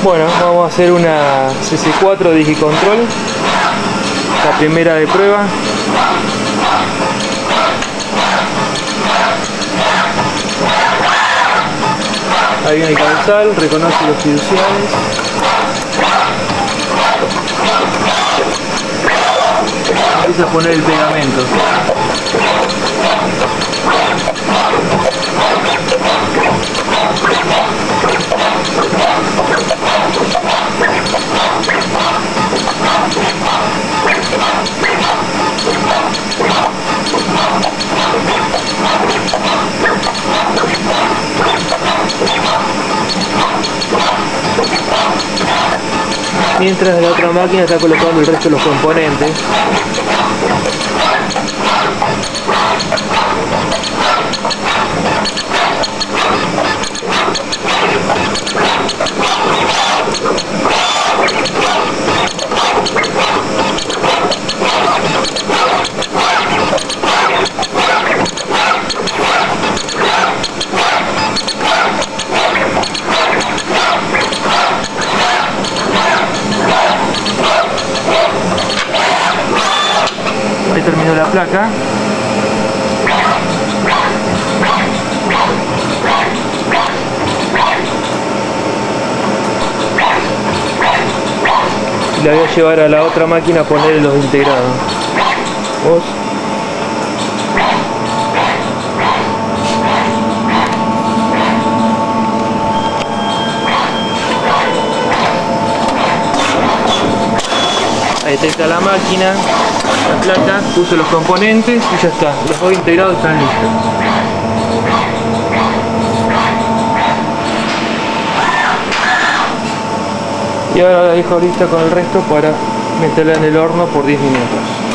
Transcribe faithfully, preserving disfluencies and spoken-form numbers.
Bueno, vamos a hacer una C C cuatro Digicontrol, la primera de prueba. Ahí viene el cabezal, reconoce los fiduciales. Empieza a poner el pegamento. Mientras la otra máquina está colocando el resto de los componentes. Ahí terminó la placa. Y la voy a llevar a la otra máquina a poner los integrados. ¿Vos? Ahí está la máquina, la placa, puse los componentes y ya está. Los dos integrados están listos. Y ahora la dejo lista con el resto para meterla en el horno por diez minutos.